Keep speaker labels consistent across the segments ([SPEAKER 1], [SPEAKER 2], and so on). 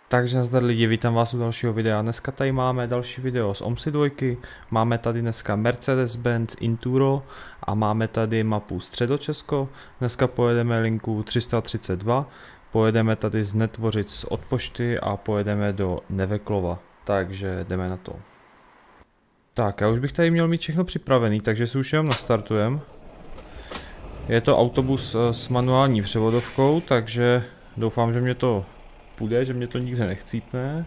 [SPEAKER 1] Takže nazdar lidi, vítám vás u dalšího videa. Dneska tady máme další video z OMSI 2, máme tady dneska Mercedes-Benz Inturo a máme tady mapu Středočesko. Dneska pojedeme linku 332, pojedeme tady z Netvořic od pošty a pojedeme do Neveklova. Takže jdeme na to. Tak, já už bych tady měl mít všechno připravený, takže si už jenom nastartujem. Je to autobus s manuální převodovkou, takže doufám, že mě to půjde, že mě to nikde nechcípne.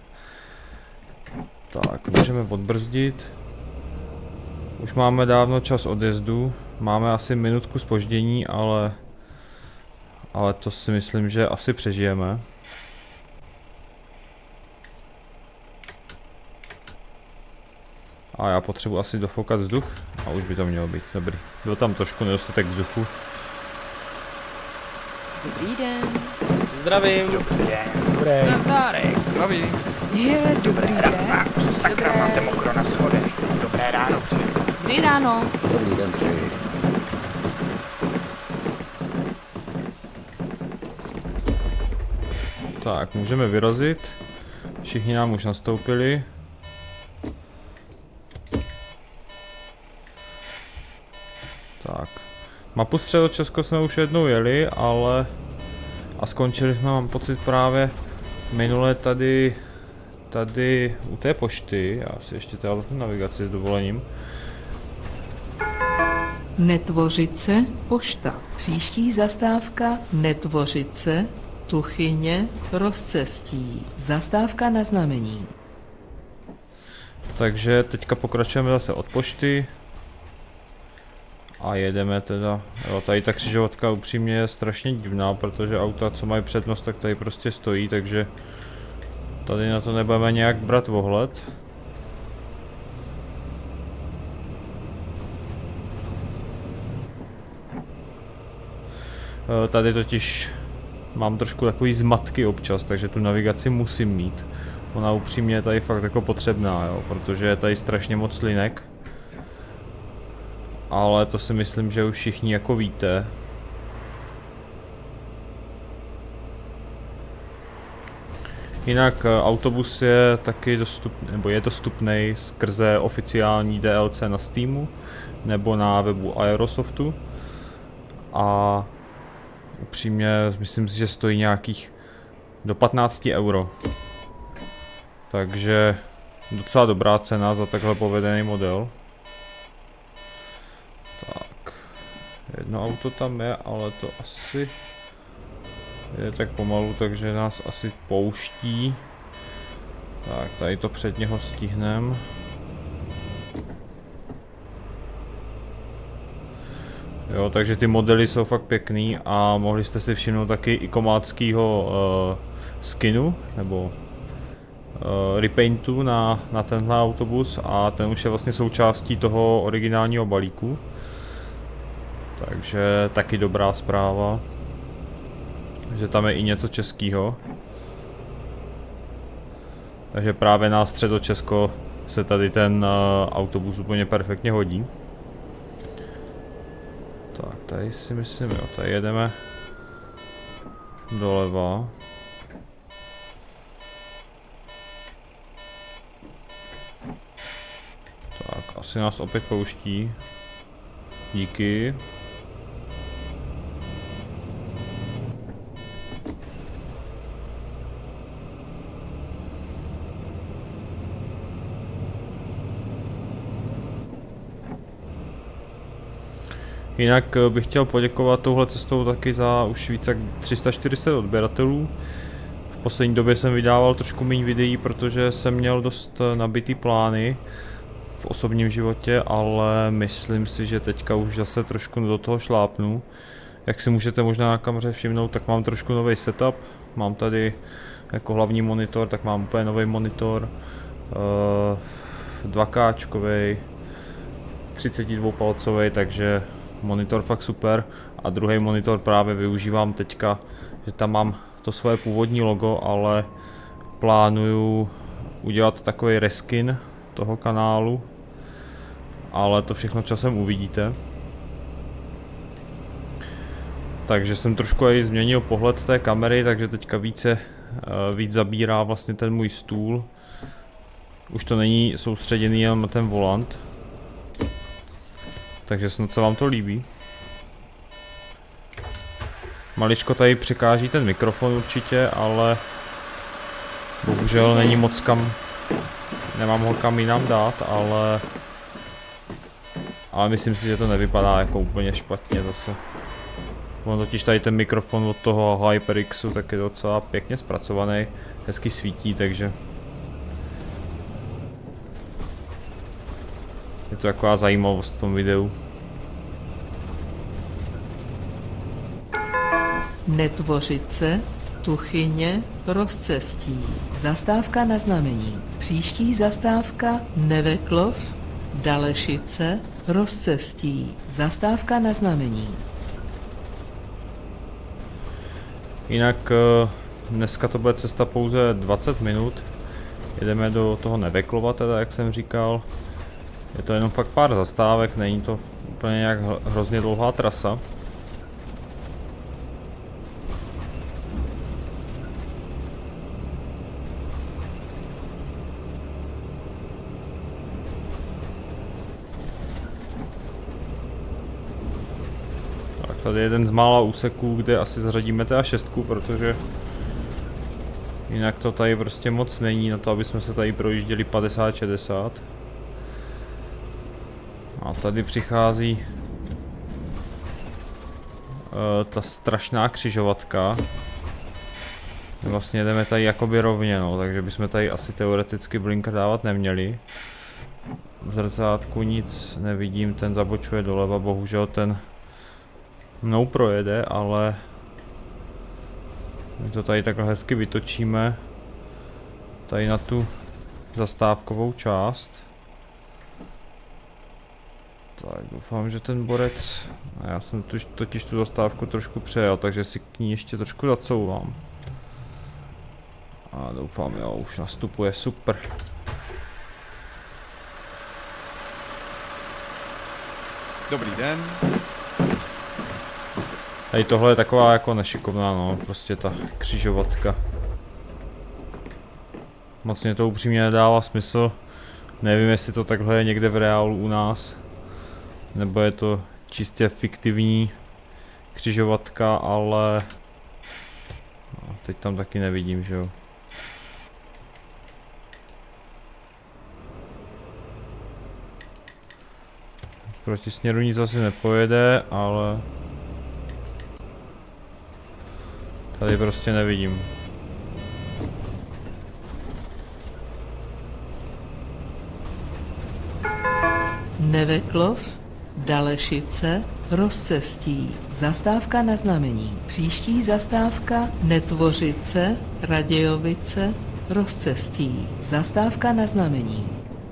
[SPEAKER 1] Tak, můžeme odbrzdit. Už máme dávno čas odjezdu. Máme asi minutku zpoždění, ale to si myslím, že asi přežijeme. A já potřebuji asi dofoukat vzduch a už by to mělo být dobrý. Byl tam trošku nedostatek vzduchu.
[SPEAKER 2] Dobrý den.
[SPEAKER 3] Zdravím.
[SPEAKER 4] Dobrý den.
[SPEAKER 3] Dobrý.
[SPEAKER 2] Nazdárek.
[SPEAKER 4] Zdravím.
[SPEAKER 2] Je, dobrý den.
[SPEAKER 4] Sakra,
[SPEAKER 2] Dobré.
[SPEAKER 4] máte mokro na schodech. Dobré ráno přeji.
[SPEAKER 2] Dobrý ráno.
[SPEAKER 4] Dobrý den přeji.
[SPEAKER 1] Tak, můžeme vyrazit. Všichni nám už nastoupili. Tak. Mapu Středočesko jsme už jednou jeli, ale... A skončili jsme, mám pocit, právě minule tady u té pošty. Já si ještě tady navigaci s dovolením.
[SPEAKER 5] Netvořice, pošta. Příští zastávka Netvořice, Tuchyně, Rozcestí. Zastávka na znamení.
[SPEAKER 1] Takže teďka pokračujeme zase od pošty. A jedeme teda, jo, tady ta křižovatka upřímně je strašně divná, protože auta, co mají přednost, tak tady prostě stojí, takže tady na to nebudeme nějak brát ohled. Tady totiž mám trošku takový zmatky občas, takže tu navigaci musím mít. Ona upřímně je tady fakt jako potřebná, jo, protože je tady strašně moc linek. Ale to si myslím, že už všichni jako víte. Jinak autobus je taky dostupný, nebo je dostupný skrze oficiální DLC na Steamu nebo na webu Aerosoftu. A upřímně myslím si, že stojí nějakých do 15 euro. Takže docela dobrá cena za takhle povedený model. Tak, jedno auto tam je, ale to asi je tak pomalu, takže nás asi pouští. Tak, tady to před něho stihneme. Jo, takže ty modely jsou fakt pěkný a mohli jste si všimnout taky ikomáckýho skinu, nebo repaintu na tenhle autobus a ten už je vlastně součástí toho originálního balíku. Takže taky dobrá zpráva, že tam je i něco českého. Takže právě na Středočesko se tady ten autobus úplně perfektně hodí. Tak, tady si myslím, jo, tady jedeme doleva. Tak, asi nás opět pouští. Díky. Jinak bych chtěl poděkovat touhle cestou taky za už více jak 340 odběratelů. V poslední době jsem vydával trošku méně videí, protože jsem měl dost nabitý plány v osobním životě, ale myslím si, že teďka už zase trošku do toho šlápnu. Jak si můžete možná na kameře všimnout, tak mám trošku nový setup. Mám tady jako hlavní monitor, tak mám úplně nový monitor. 2Kčkovej, 32 palcový, takže monitor fakt super. A druhý monitor právě využívám teďka, že tam mám to svoje původní logo, ale plánuju udělat takový reskin toho kanálu, ale to všechno časem uvidíte. Takže jsem trošku i změnil pohled té kamery, takže teďka víc zabírá vlastně ten můj stůl. Už to není soustředěný jenom na ten volant. Takže snad se vám to líbí. Maličko tady překáží ten mikrofon určitě, ale bohužel není moc kam, nemám ho kam jinam dát, ale myslím si, že to nevypadá jako úplně špatně zase. On totiž tady ten mikrofon od toho HyperXu tak je docela pěkně zpracovaný, hezky svítí, takže je to taková zajímavost v tom videu.
[SPEAKER 5] Netvořice, Tuchyně, Rozcestí. Zastávka na znamení. Příští zastávka Neveklov, Dalešice, Rozcestí. Zastávka na znamení.
[SPEAKER 1] Jinak dneska to bude cesta pouze 20 minut. Jedeme do toho Neveklova teda, jak jsem říkal. Je to jenom fakt pár zastávek, není to úplně nějak hrozně dlouhá trasa. Tady je jeden z mála úseků, kde asi zařadíme TA6, protože jinak to tady prostě moc není na to, aby jsme se tady projížděli 50-60. A tady přichází ta strašná křižovatka. Vlastně jdeme tady jakoby rovně, no, takže bychom tady asi teoreticky blinker dávat neměli. V zrcátku nic nevidím, ten zabočuje doleva, bohužel ten mnou projede, ale my to tady takhle hezky vytočíme tady na tu zastávkovou část. Tak doufám, že ten borec, já jsem totiž tu zastávku trošku přejel, takže si k ní ještě trošku zacouvám. A doufám, jo, už nastupuje, super.
[SPEAKER 3] Dobrý den.
[SPEAKER 1] Tady tohle je taková jako nešikovná, no, prostě ta křižovatka. Moc mě to upřímně nedává smysl. Nevím, jestli to takhle je někde v reálu u nás, nebo je to čistě fiktivní křižovatka, ale no, teď tam taky nevidím, že jo. Proti směru nic asi nepojede, ale tady prostě nevidím.
[SPEAKER 5] Neveklov, Dalešice, Rozcestí. Zastávka na znamení. Příští zastávka Netvořice, Radějovice, Rozcestí. Zastávka na znamení.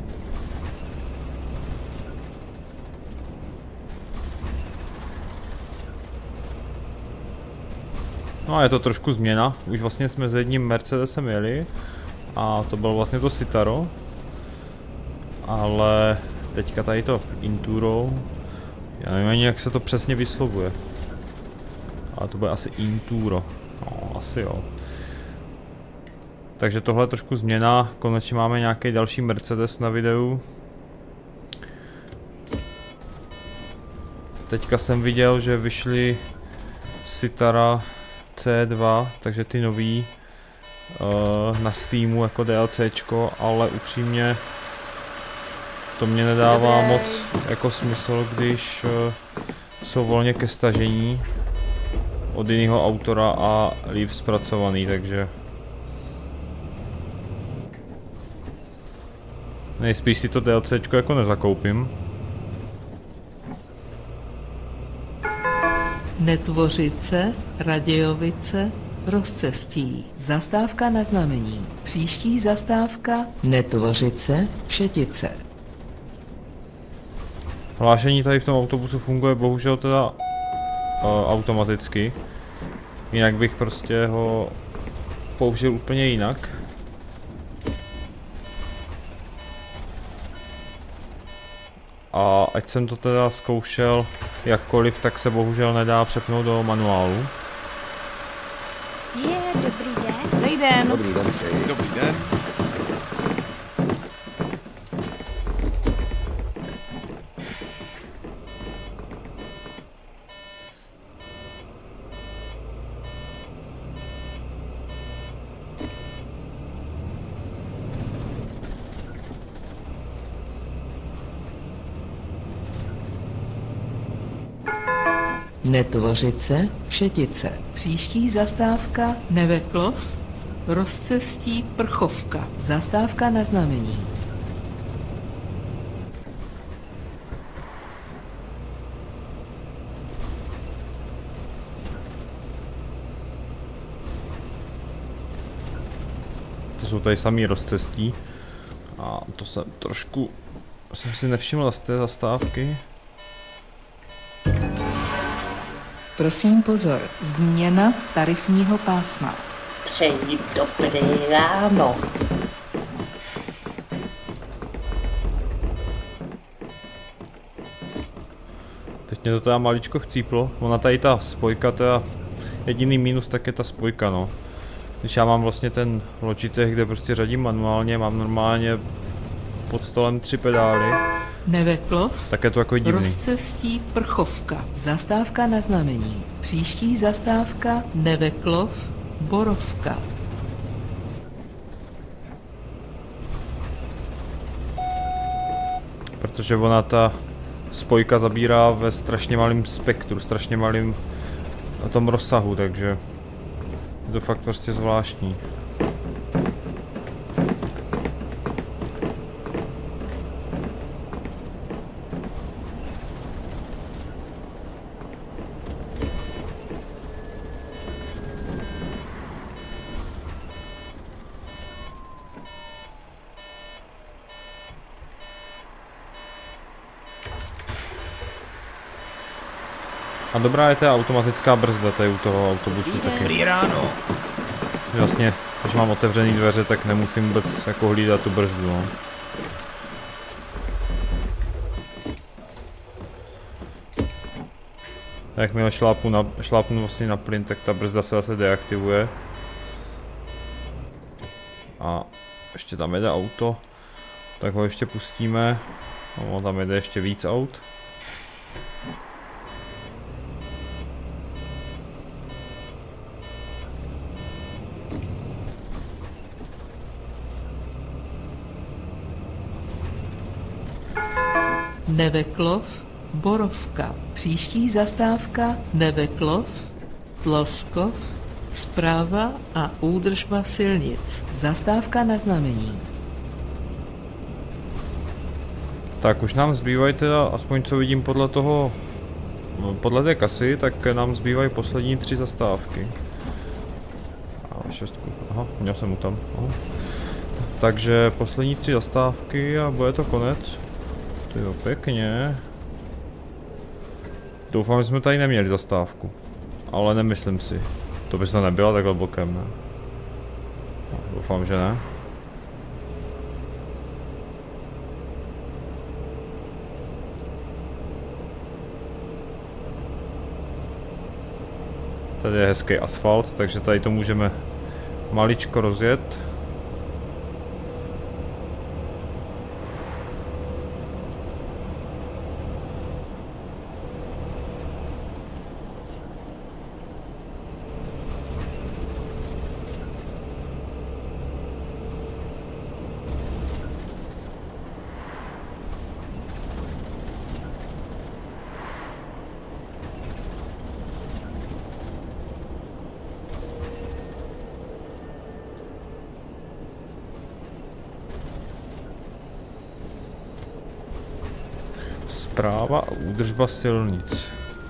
[SPEAKER 1] No a je to trošku změna, už vlastně jsme s jedním Mercedesem jeli a to bylo vlastně to Citaro, ale teďka tady to Inturo, já nevím ani jak se to přesně vyslovuje, ale to bude asi Inturo, no asi jo. Takže tohle je trošku změna, konečně máme nějaký další Mercedes na videu. Teďka jsem viděl, že vyšly Citara C2, takže ty nový na Steamu jako DLCčko, ale upřímně to mě nedává moc jako smysl, když jsou volně ke stažení od jiného autora a líp zpracovaný, takže nejspíš si to DLCčko jako nezakoupím.
[SPEAKER 5] Netvořice, Radějovice, Rozcestí. Zastávka na znamení. Příští zastávka Netvořice, Všetice.
[SPEAKER 1] Hlášení tady v tom autobusu funguje bohužel teda automaticky. Jinak bych prostě ho použil úplně jinak. A ať jsem to teda zkoušel jakkoliv, tak se bohužel nedá přepnout do manuálu.
[SPEAKER 2] Dobrý den. Dobrý den.
[SPEAKER 4] Dobrý den přeji.
[SPEAKER 3] Dobrý den.
[SPEAKER 5] Netvořice, Všetice. Příští zastávka Neveklov, rozcestí Prchovka. Zastávka na znamení.
[SPEAKER 1] To jsou tady samý rozcestí. A to jsem si nevšiml z té zastávky.
[SPEAKER 5] Prosím pozor, změna tarifního pásma.
[SPEAKER 6] Přeji dobré ráno.
[SPEAKER 1] Teď mě to teda maličko chcíplo. Ona tady ta spojka, teda jediný mínus tak je ta spojka, no. Když já mám vlastně ten Logitech, kde prostě řadím manuálně, mám normálně pod stolem 3 pedály,
[SPEAKER 5] Neveklov,
[SPEAKER 1] tak je to jako divný.
[SPEAKER 5] rozcestí Prchovka. Zastávka na znamení. Příští zastávka Neveklov, Borovka.
[SPEAKER 1] Protože ona ta spojka zabírá ve strašně malém spektru, strašně malém tom rozsahu, takže je to fakt prostě zvláštní. A dobrá je ta automatická brzda tady u toho autobusu taky.
[SPEAKER 2] Dobrý ráno.
[SPEAKER 1] Vlastně, když mám otevřený dveře, tak nemusím vůbec jako hlídat tu brzdu, no. Jakmile šlápnu vlastně na plyn, tak ta brzda se zase deaktivuje. A ještě tam jede auto, tak ho ještě pustíme. No, tam jede ještě víc aut.
[SPEAKER 5] Neveklov, Borovka. Příští zastávka Neveklov, Tloskov, správa a údržba silnic. Zastávka na znamení.
[SPEAKER 1] Tak už nám zbývají teda, aspoň co vidím podle toho, podle té kasy, tak nám zbývají poslední 3 zastávky. A 6, aha, měl jsem mu tam, aha. Takže poslední 3 zastávky a bude to konec. Jo, pěkně. Doufám, že jsme tady neměli zastávku. Ale nemyslím si. To by se nebyla takhle bokem, ne? No, doufám, že ne. Tady je hezký asfalt, takže tady to můžeme maličko rozjet. Správa a údržba silnic.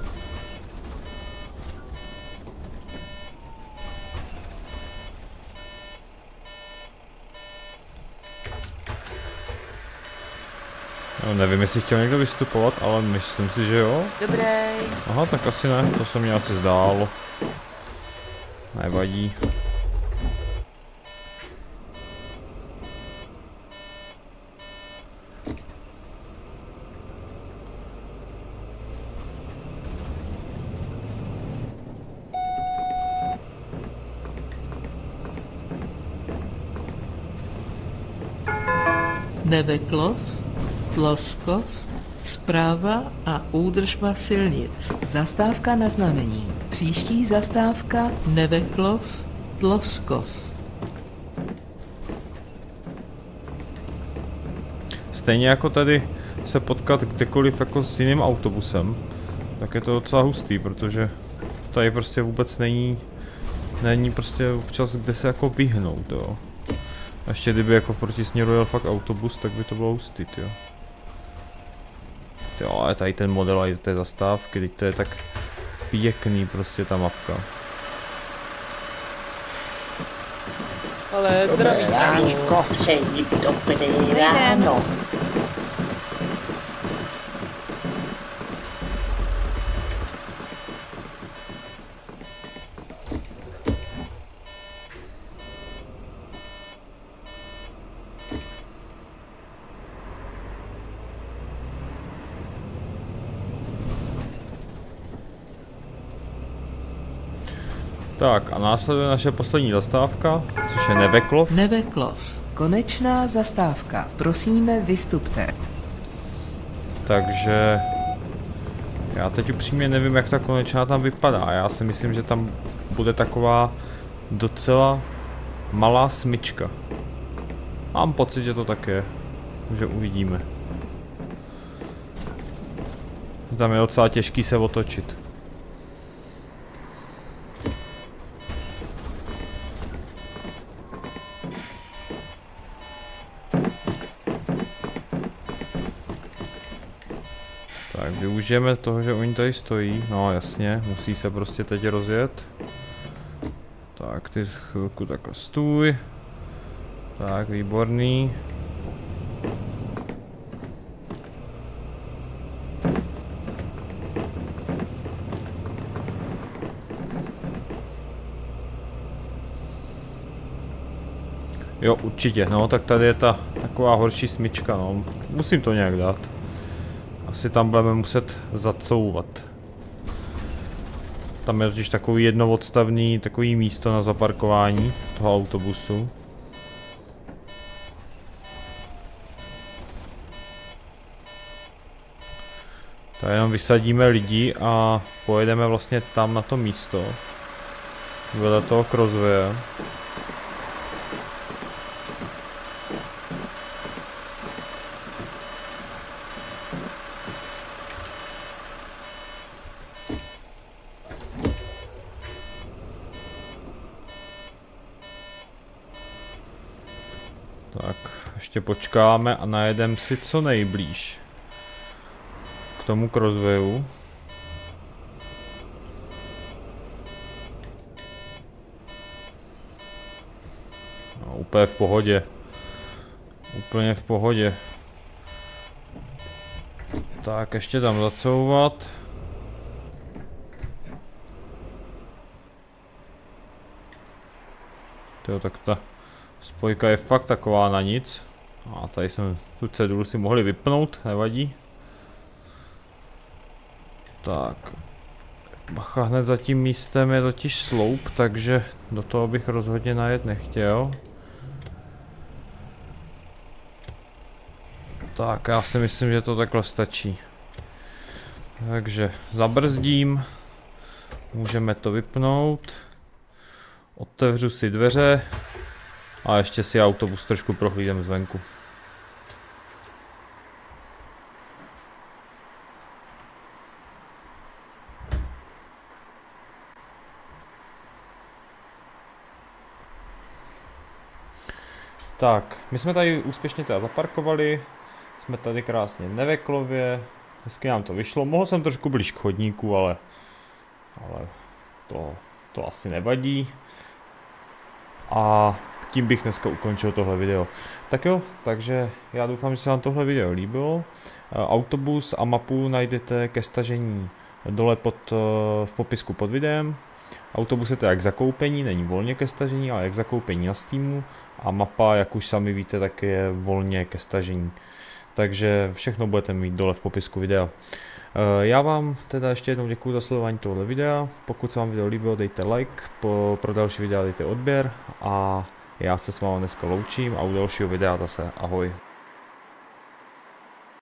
[SPEAKER 1] No, nevím, jestli chtěl někdo vystupovat, ale myslím si, že jo.
[SPEAKER 2] Dobrý.
[SPEAKER 1] Aha, tak asi ne, to se mi asi zdálo. Nevadí.
[SPEAKER 5] Neveklov, Tloskov, správa a údržba silnic. Zastávka na znamení. Příští zastávka Neveklov, Tloskov.
[SPEAKER 1] Stejně jako tady se potkat kdekoliv jako s jiným autobusem, tak je to docela hustý, protože tady prostě vůbec není prostě občas kde se jako vyhnout, jo. A ještě kdyby jako v protisměru jel fakt autobus, tak by to bylo hustý, jo. Jo, ale tady ten model a té zastávky, teď to je tak pěkný prostě ta mapka.
[SPEAKER 6] Ale zdravíčko. Přeji dobré ráno.
[SPEAKER 1] Tak a následuje naše poslední zastávka, což je Neveklov.
[SPEAKER 5] Neveklov. Konečná zastávka. Prosíme, vystupte.
[SPEAKER 1] Takže já teď upřímně nevím, jak ta konečná tam vypadá. Já si myslím, že tam bude taková docela malá smyčka. Mám pocit, že to tak je, že uvidíme. Tam je docela těžký se otočit. Tak využijeme toho, že oni tady stojí. No jasně, musí se prostě teď rozjet. Tak ty chvilku takhle stůj. Tak, výborný. Jo, určitě, no, tak tady je ta taková horší smyčka, no. Musím to nějak dát. Asi tam budeme muset zacouvat. Tam je totiž takový jednoodstavný, takový místo na zaparkování toho autobusu. Tady jenom vysadíme lidi a pojedeme vlastně tam na to místo. Vedle toho crosswaye. Tak, ještě počkáme a najedeme si co nejblíž k tomu crosswayu. No, úplně v pohodě. Úplně v pohodě. Tak, ještě tam zacouvat. Jo, tak ta spojka je fakt taková na nic. A tady jsme tu cedulu si mohli vypnout, nevadí. Tak. Bacha, hned za tím místem je totiž sloup, takže do toho bych rozhodně najet nechtěl. Tak, já si myslím, že to takhle stačí. Takže zabrzdím. Můžeme to vypnout. Otevřu si dveře. A ještě si autobus trošku prohlídem zvenku. Tak, my jsme tady úspěšně teda zaparkovali. Jsme tady krásně v Neveklově. Hezky nám to vyšlo. Mohl jsem trošku blíž k chodníku, ale to asi nevadí. A tím bych dneska ukončil tohle video. Tak jo, takže já doufám, že se vám tohle video líbilo. Autobus a mapu najdete ke stažení dole v popisku pod videem. Autobus je to jak zakoupení, není volně ke stažení, ale jak zakoupení na Steamu. A mapa, jak už sami víte, tak je volně ke stažení. Takže všechno budete mít dole v popisku videa. Já vám teda ještě jednou děkuji za sledování tohle videa. Pokud se vám video líbilo, dejte like, pro další videa dejte odběr a já se s vámi dneska loučím a u dalšího videa zase ahoj.